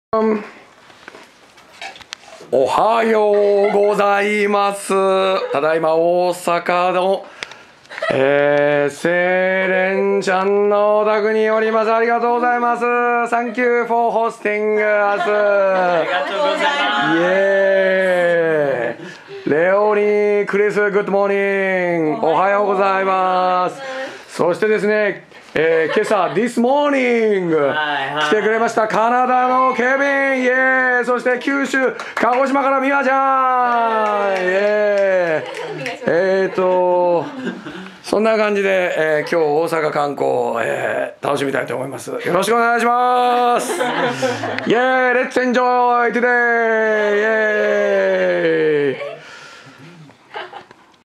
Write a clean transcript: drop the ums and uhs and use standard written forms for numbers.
おはようございます。ただいま大阪の、セイレンちゃんのお宅におります。ありがとうございます。Thank you for hosting us。 ありがとうございます。 イエーイ。レオニー、クリス、グッドモーニング。おはようございます。そしてですね、今朝 This Morning 来てくれましたカナダのケビン、イエーイ。そして九州鹿児島から美和ちゃん、イエーイ。そんな感じで、今日大阪観光、楽しみたいと思います。よろしくお願いします。イエーイ、Let's enjoy today、イエーイ。